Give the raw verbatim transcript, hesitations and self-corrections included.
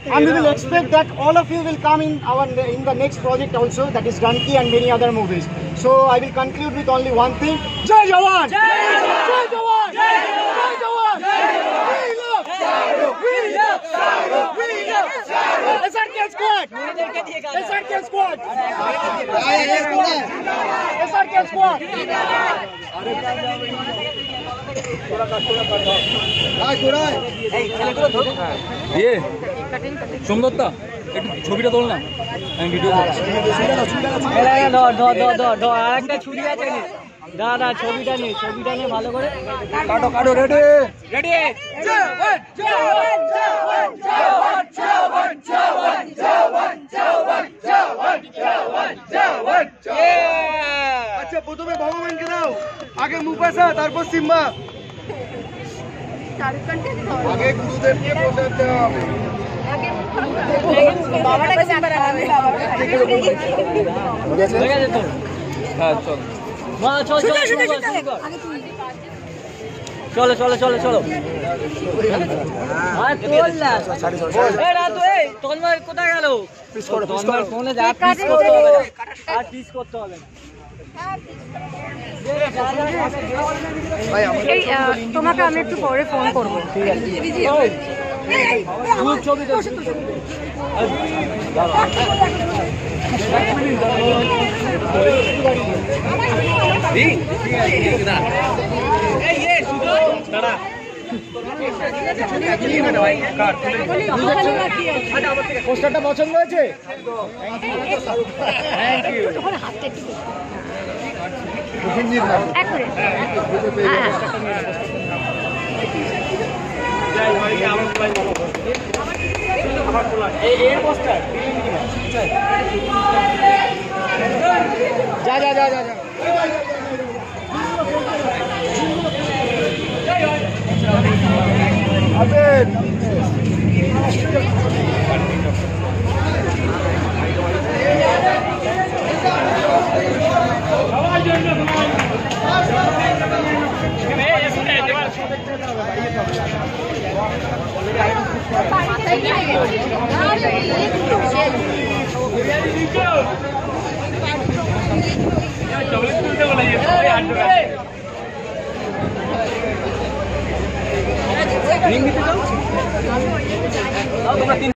and we will expect that all of you will come in our in the next project also, that is Danki and many other movies. So I will conclude with only one thing: Jai Jawan! Jai Jawan! Jai Jawan! We love Shahrukh! We love Shahrukh! We love Shahrukh! S R K squad! S R K squad! S R K squad! ये সুন্দরতা একটু ছবিটা তোল না, আমি video করছি। আরেকটা ছুরি আছে নি, দাদা ছবিটা নেই, ছবিটা নেই ভালো করে কাটো কাটো। Ready ready. Jawan! Jawan! Jawan! Jawan! Jawan! Jawan! Jawan! Jawan! Jawan! Jawan! Jawan! আচ্ছা, প্রথমে ভগবানকে দাও, আগে মুফাসা, তারপর সিম্বা। আগে গুরুদেবকে বসাতে হবে। বাবাটাকে সিম্বা রাখাবে। হয়ে গেছে তো? হ্যাঁ চল। মা চল চল চলো চলো চলো চলো। আর তোল না। এই রাত এই তন্ময় কোথায় গেল? পিস করো পিস করো। ফোনে যা পিস করতে হবে না। আর পিস করতে হবে না। এই তোমাকে আমি একটু পরে ফোন করবো। ঠিক আছে। গ্রুপ ছবি তো। পোস্টারটা পছন্দ হয়েছে? Thank you. যা যা যা যা যা। আবেদ রিং দিতে চাও?